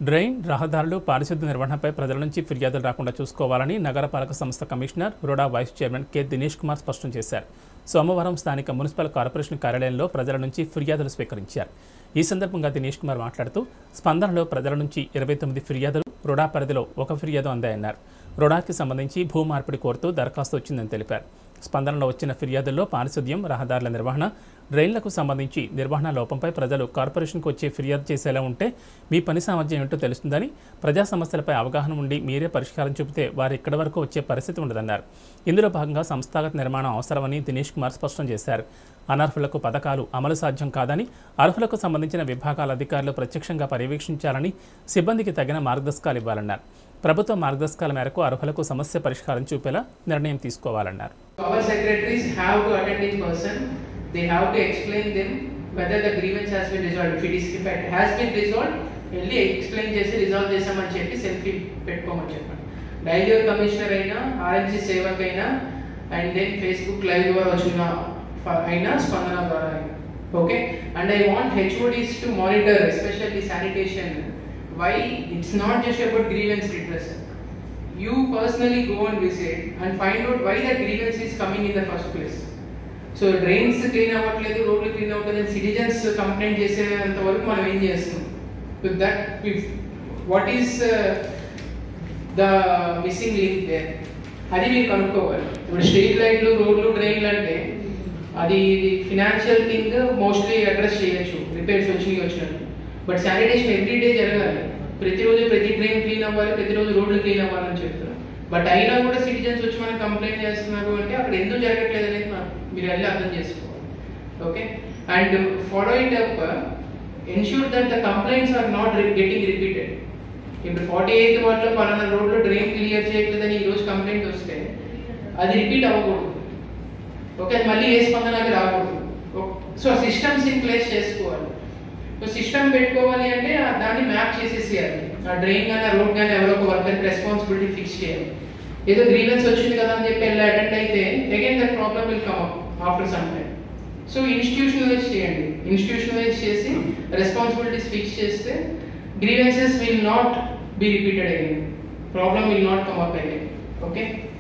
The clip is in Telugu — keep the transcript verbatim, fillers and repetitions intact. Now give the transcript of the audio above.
డ్రైన్ రహదారులు పారిశుద్ధ్య నిర్వహణపై ప్రజల నుంచి ఫిర్యాదులు రాకుండా చూసుకోవాలని నగరపాలక సంస్థ commissioner RUDA vice chairman K Dinesh Kumar స్పష్టం చేశారు. సోమవారం స్థానిక మున్సిపల్ కార్పొరేషన్ కార్యాలయంలో ప్రజల నుంచి ఫిర్యాదులు స్వీకరించారు. ఈ సందర్భంగా దినేష్ కుమార్ మాట్లాడుతూ స్పందనలో ప్రజల నుంచి ఇరవై తొమ్మిది ఫిర్యాదులు, రుడా పరిధిలో ఒక ఫిర్యాదు అందాయన్నారు. రుడాకి సంబంధించి భూ మార్పిడి కోరుతూ దరఖాస్తు వచ్చిందని తెలిపారు. స్పందనలో వచ్చిన ఫిర్యాదుల్లో పారిశుద్ధ్యం, రహదారుల నిర్వహణ, డ్రైన్లకు సంబంధించి నిర్వహణ లోపంపై ప్రజలు కార్పొరేషన్కు వచ్చి ఫిర్యాదు చేసేలా ఉంటే మీ పని సామర్థ్యం ఏంటో తెలుస్తుందని, ప్రజా సమస్యలపై అవగాహన ఉండి మీరే పరిష్కారం చూపితే వారు ఇక్కడి వరకు వచ్చే పరిస్థితి ఉండదన్నారు. ఇందులో భాగంగా సంస్థాగత నిర్మాణం అవసరమని దినేష్ కుమార్ స్పష్టం చేశారు. అనర్హులకు పథకాలు అమలు సాధ్యం కాదని, అర్హులకు సంబంధించిన విభాగాల అధికారులు ప్రత్యక్షంగా పర్యవేక్షించాలని, సిబ్బందికి తగిన మార్గదర్శకాలు ఇవ్వాలన్నారు. ప్రభుత్వ మార్గదర్శకాల మేరకు అర్హులకు సమస్య పరిష్కారం చూపేలా నిర్ణయం తీసుకోవాలన్నారు. Our secretaries have to attend in person. They have to explain them whether the grievance has been resolved. If it is, if it has been resolved, వెళ్ళి ఎక్స్ప్లెయిన్ చేసి రిజాల్వ్ చేసామని చెప్పి సెల్ఫీ పెట్టుకోమని చెప్పండి. డైలీ కమిషనర్ అయినా, ఆర్ఎంసీ సేవక్ అయినా, అండ్ దెన్ ఫేస్బుక్ లైవ్ ద్వారా వచ్చిన అయినా, స్పందన ద్వారా అయినా. Okay, and I want HODs to monitor especially sanitation. Why it's not just about grievance redressal. You personally go and visit and find out why that grievance is coming in the first place. So drains clean avatledu, roadlu clean avutadu, citizens complaint cheseyanta varaku manam em chestam. With that, if what is uh, the missing link there? Adi meer kanukovali. Ipudu street light lu, roadlu, drain ante adi financial thing mostly address cheyochu, repairs vachini vachinattu. But sanitation every day జరగాలి. ప్రతిరోజు ప్రతి డ్రైన్ క్లీన్ అవ్వాలి, ప్రతిరోజు రోడ్లు క్లీన్ అవ్వాలని చెప్తారు. బట్ అయినా కూడా సిటిజన్స్ వచ్చి మనకు కంప్లైంట్ చేస్తున్నారు అంటే అక్కడ ఎందుకు జరగట్లేదు అనేది మీరు వెళ్ళి అర్థం చేసుకోవాలి. Okay, and follow it up, ensure that the complaints are not getting repeated. ఇప్పుడు ఫార్టీ ఎయిత్ వార్డులో పలానా రోడ్లో డ్రైన్ క్లియర్ చేయట్లేదని ఈరోజు కంప్లైంట్ వస్తే అది రిపీట్ అవ్వకూడదు. ఓకే, అది మళ్ళీ ఏ స్పందనకి రాకూడదు. సో సిస్టమ్స్ ఇన్ ప్లేస్ చేసుకోవాలి. సో సిస్టమ్ పెట్టుకోవాలి అంటే దాన్ని మ్యాప్ చేసేసేయాలి. ఆ డ్రైన్ కానీ ఆ రోడ్ కానీ ఎవరో ఒక వర్కర్ రెస్పాన్సిబిలిటీ ఫిక్స్ చేయాలి. ఏదో గ్రీవెన్స్ వచ్చింది కదా అని చెప్పి వెళ్ళి అటెండ్ అయితే again that problem will come up after some time. So institutionalise చేయండి. ఇన్స్టిట్యూషనలైజ్ చేసి రెస్పాన్సిబిలిటీస్ ఫిక్స్ చేస్తే grievances will not be repeated again, problem will not come up again. Okay.